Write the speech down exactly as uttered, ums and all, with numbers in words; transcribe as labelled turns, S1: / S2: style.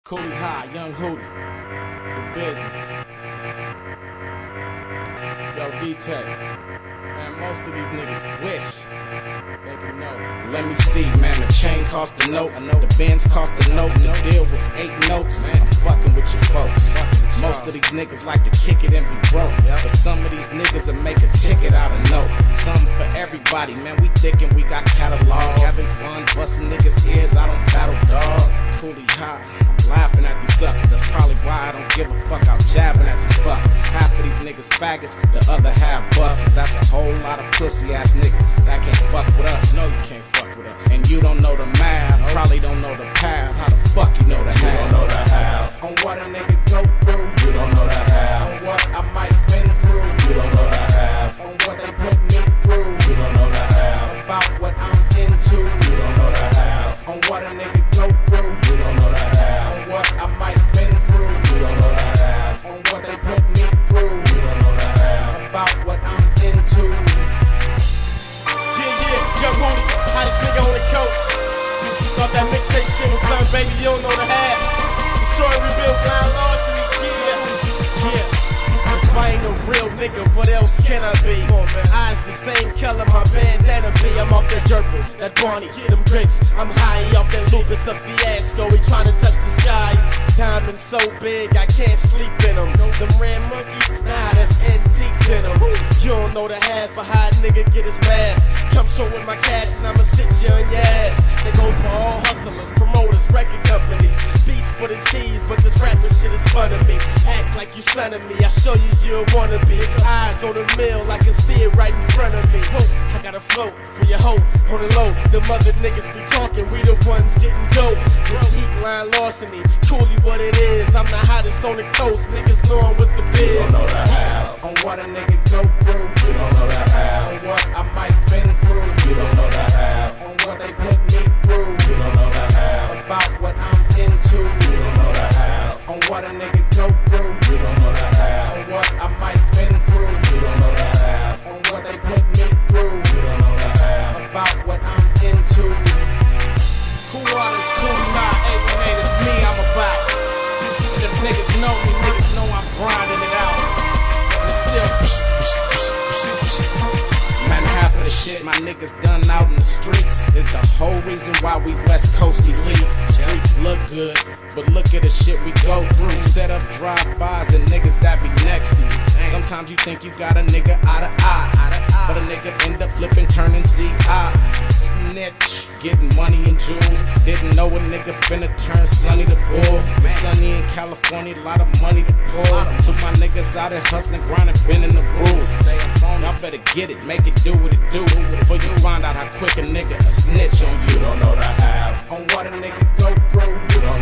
S1: Coolwadda, young Hootie, the business. Yo, D-Tech, man, most of these niggas wish they could know. Let me see, man, the chain cost a note, I know the Benz cost a note, and the deal was eight notes. Man, I'm fucking with your folks. Most of these niggas like to kick it and be broke, but some of these niggas will make a ticket out of note. Something for everybody, man, we thinking we got catalog. Having fun, busting niggas' ears, I don't battle, dog. Coolwadda, I'm laughing at these suckers, that's probably why I don't give a fuck, I'm jabbing at these fuckers. Half of these niggas faggots, the other half busters. That's a whole lot of pussy ass niggas that can't fuck with us. No, you can't fuck with us. And you don't know the math, probably don't know the path. How the fuck you know the half?
S2: You don't know the half.
S1: On what a nigga go through,
S2: You don't know the half.
S1: on what I might been through,
S2: You don't know the half.
S1: on what they put me through,
S2: You don't know the half.
S1: about what I'm into,
S2: You don't know the half.
S1: on what a nigga go through,
S2: You don't know the half.
S1: on what I might been through,
S2: You don't know the half.
S1: on what they put me through,
S2: You don't know the half.
S1: about what I'm into.
S3: Yeah, yeah, young Hootie, hottest nigga on the coast. Thought that mixtape shit was something, baby, you don't know the half. Destroy, rebuild, blind larceny, yeah, yeah. If I ain't a real nigga, what else can I be? Eyes the same color, my bandana be. I'm off that Jerple, that Barney, them grapes. I'm high off that Lucas, a fiasco. He tryna touch the sky. Diamonds so big, I can't sleep in them. Them red monkeys, nah, that's antique denim. You don't know the half of how a nigga get his math. Come show with my cash and I'ma sit you on your ass. That goes for all hustlers, promoters, record companies. Beats for the cheese, but this rapping shit is fun of me. Act like you son of me, I show you you a wanna be. Eyes on the mill, I can see it right in front of me. I got a flow for your hoe on the low. The mother niggas be talking, we the ones getting dope. This heat line larceny, truly what it is. I'm the hottest on the coast, niggas know I'm with the biz.
S2: You don't know the half.
S1: On what a nigga go through,
S2: You don't know the half.
S1: on what I might been through,
S2: You don't know the half.
S1: on what they put me through,
S2: You don't know the half.
S1: about what I'm into,
S2: You don't know the half.
S1: on what a nigga go through,
S2: You don't know the half.
S1: on what I might been through,
S2: You don't know the half.
S1: on what they put me through,
S2: You don't know the half.
S1: about what I'm into. Coolwadda's Coolwadda, eight one eight is me I'm about. And if niggas know me, niggas know I'm grinding it out. And it's still psh, psh, psh, psh, psh. Man, half of the shit my niggas done out in the streets is the whole reason why we West Coast elite. Streets look good, but look at the shit we go through. Set up drive-bys and niggas that be next to you. Sometimes you think you got a nigga out of eye, but a nigga end up flipping, turning Z I. Snitch, getting money and jewels. Didn't know a nigga finna turn Sunny to Bull. Sunny in California, a lot of money to pull. So my niggas out here hustling, grinding, bending the rules. Y'all better get it, make it do what it do, before you find out how quick a nigga a snitch on you.
S2: You don't know the half.
S1: On what a nigga go through,
S2: You don't